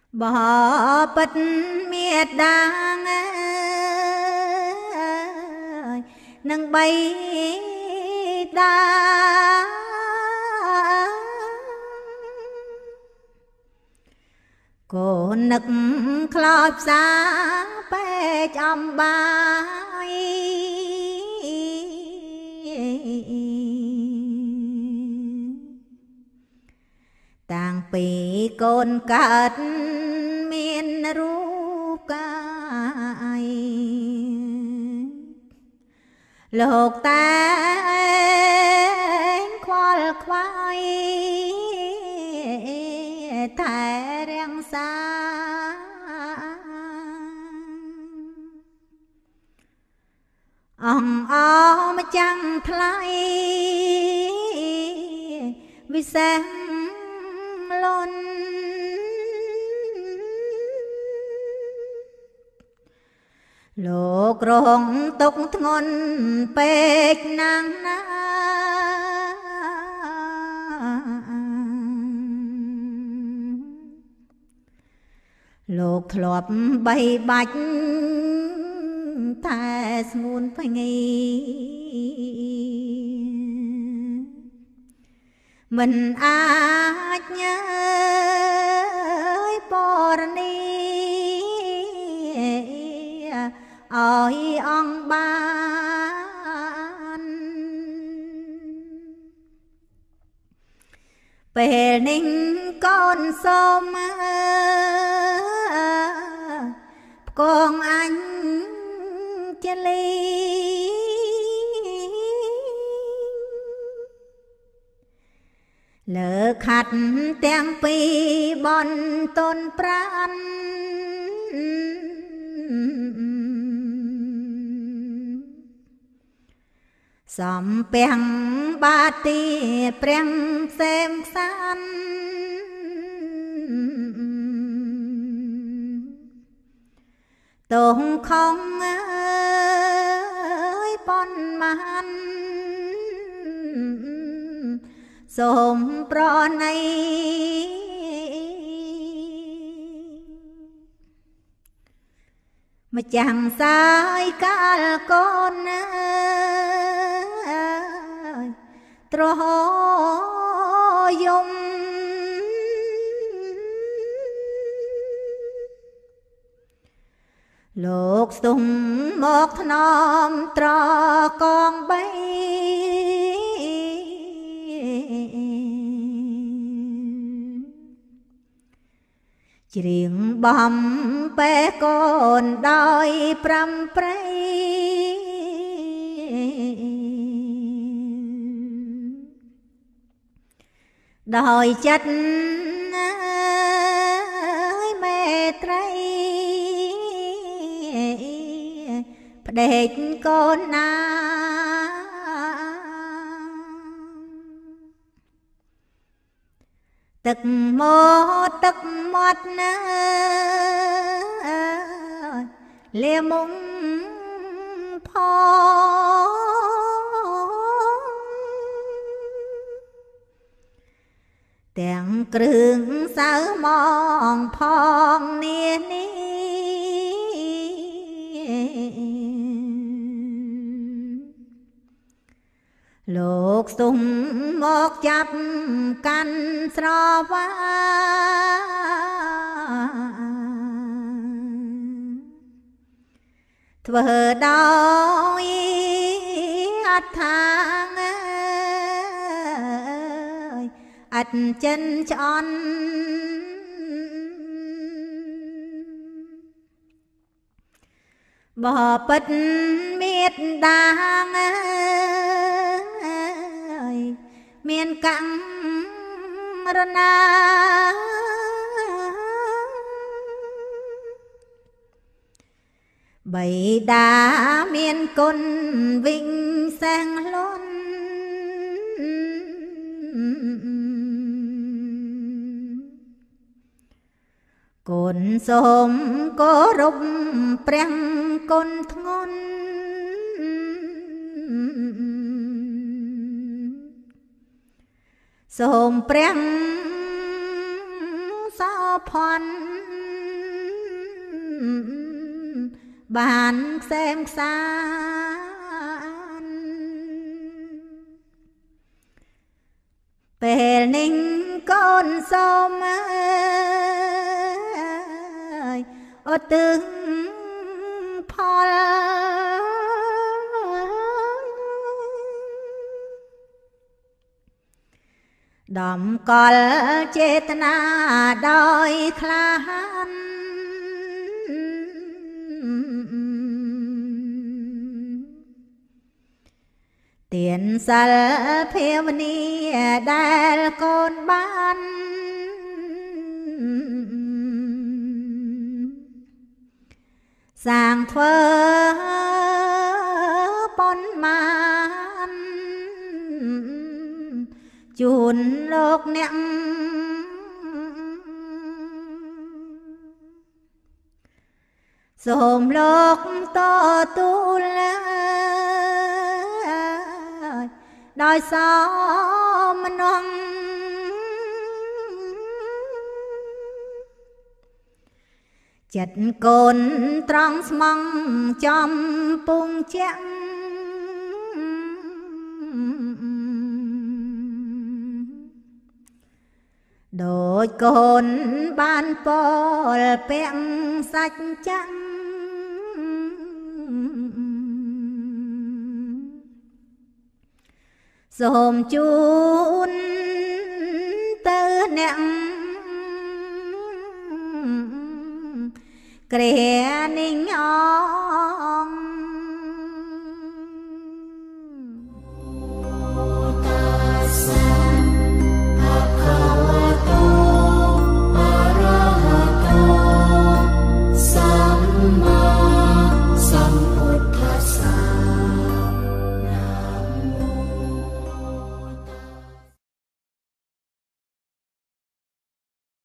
บ่ពិតមេត្តានឹងបីតាកូននឹកខ្លោចផ្សាពេកអំបាយតាំងពីកូនកើតមានរូបកាយលោកតែខ្វល់ខ្វាយតែរាំងសាអងអម្ចាំងថ្លៃវិសេសលន់លោករងទុកធ្ងន់ពេកណាស់ណាលោកធ្លាប់បីបាច់តែស្ងួនភ្ងីមិនអាចញើយបរនីឲ្យអង្គបានពេលនេះកូនសូមផ្គងអញជាលីលើខាត់ទាំងពីរបនតនប្រានសំពាំងបាទីព្រះផ្សេមខ្សានតងខំអើយប៉ុនមហានសូមប្រណីម្ចាំងសាយកាលកូនត្រយំលោកស្ទុំមកថ្នមត្រកងបីច្រៀងបំពេកូនដោយប្រាំប្រៃដោយចិត្តមេត្រីផ្ដេកកូនណាទឹកមកទឹកមាត់ណាលាមុំផងទាំងគ្រឿងសៅมองផងនានេះលោកស្ទុំមកចាប់កាន់ស្រវាធ្វើដោយអត្ថាងអត់ចិនឆ្អន់បបិទ្ធមេត្តាមានកម្មរណាបៃតាមានគុណវិញសែងលន់គុណសូមគោរពព្រះគុណធ្ងន់សូមព្រះសោភ័ណ្ឌបានខ្សែមខ្សានពេលនេះកូនសូមអើយអត់ទឹងផលដំកល់ចេតនាដោយក្លាហានទានសិលភាវនាដែលកូនបានសាងធ្វើប៉ុន្មានជូនលោកអ្នកសូមលោកតទូលដោយសោមនងចិត្តកូនត្រង់ស្មងចំពងជាក់ដូចកូនបានពលពាក់សាច់ចាំងសូមជូនទៅអ្នកគ្រានេះអ